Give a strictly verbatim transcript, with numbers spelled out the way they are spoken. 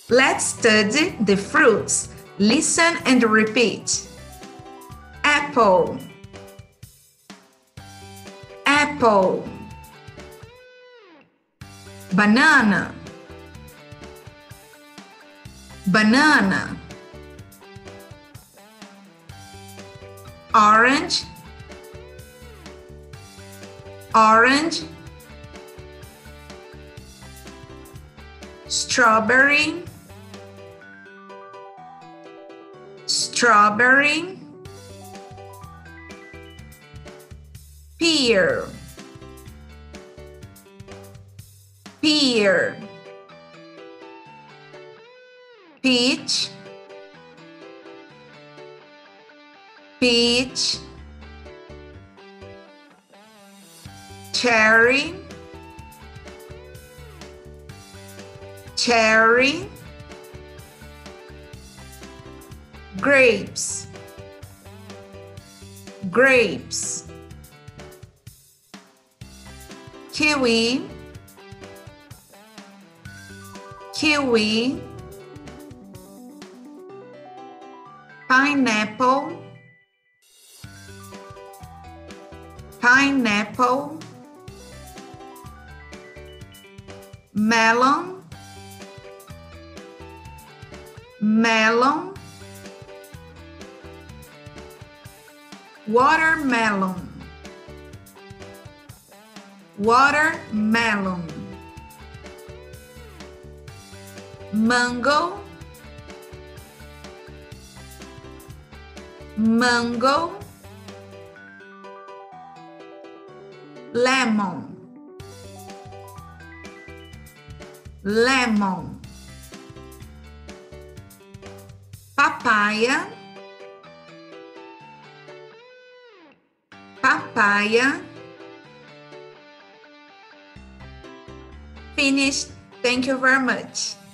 Let's study the fruits. Listen and repeat. Apple, apple. Banana, banana. Orange, orange. Strawberry, strawberry. Pear, pear. Peach, peach. Cherry, cherry. Grapes, grapes. Kiwi, kiwi. Pineapple, pineapple. Melon, melon. Watermelon, watermelon. Mango, mango. Lemon, lemon. Papaya, papaya. Finished. Thank you very much.